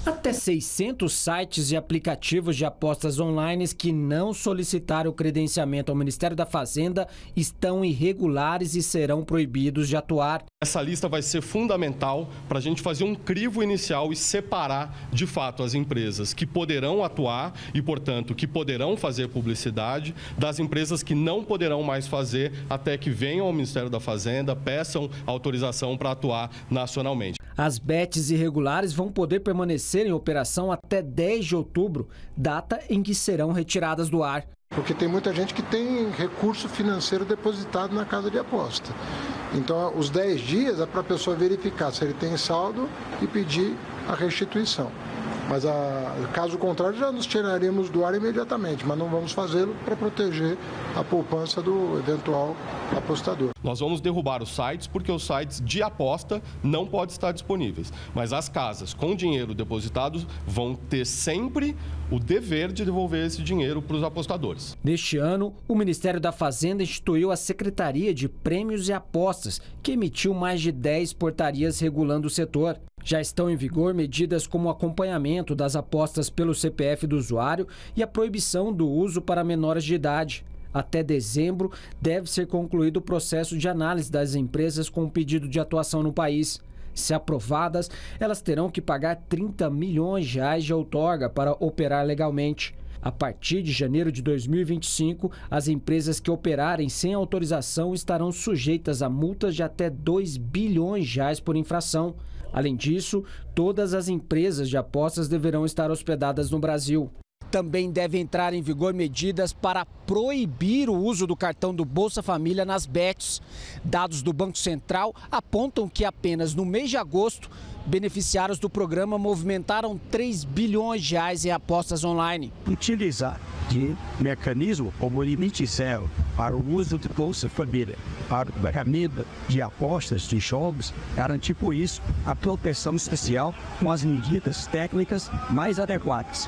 Até 600 sites e aplicativos de apostas online que não solicitaram o credenciamento ao Ministério da Fazenda estão irregulares e serão proibidos de atuar. Essa lista vai ser fundamental para a gente fazer um crivo inicial e separar, de fato, as empresas que poderão atuar e, portanto, que poderão fazer publicidade, das empresas que não poderão mais fazer até que venham ao Ministério da Fazenda, peçam autorização para atuar nacionalmente. As bets irregulares vão poder permanecer em operação até 10 de outubro, data em que serão retiradas do ar. Porque tem muita gente que tem recurso financeiro depositado na casa de aposta. Então, os 10 dias é para a pessoa verificar se ele tem saldo e pedir a restituição. Mas, caso contrário, já nos tiraríamos do ar imediatamente, mas não vamos fazê-lo para proteger a poupança do eventual apostador. Nós vamos derrubar os sites porque os sites de aposta não podem estar disponíveis. Mas as casas com dinheiro depositado vão ter sempre o dever de devolver esse dinheiro para os apostadores. Neste ano, o Ministério da Fazenda instituiu a Secretaria de Prêmios e Apostas, que emitiu mais de 10 portarias regulando o setor. Já estão em vigor medidas como o acompanhamento das apostas pelo CPF do usuário e a proibição do uso para menores de idade. Até dezembro, deve ser concluído o processo de análise das empresas com pedido de atuação no país. Se aprovadas, elas terão que pagar 30 milhões de reais de outorga para operar legalmente. A partir de janeiro de 2025, as empresas que operarem sem autorização estarão sujeitas a multas de até 2 bilhões de reais por infração. Além disso, todas as empresas de apostas deverão estar hospedadas no Brasil. Também devem entrar em vigor medidas para proibir o uso do cartão do Bolsa Família nas bets. Dados do Banco Central apontam que apenas no mês de agosto, beneficiários do programa movimentaram 3 bilhões de reais em apostas online. Utilizar de mecanismo como limite zero para o uso do Bolsa Família, para o pagamento de apostas de jogos, garantir por isso a proteção especial com as medidas técnicas mais adequadas.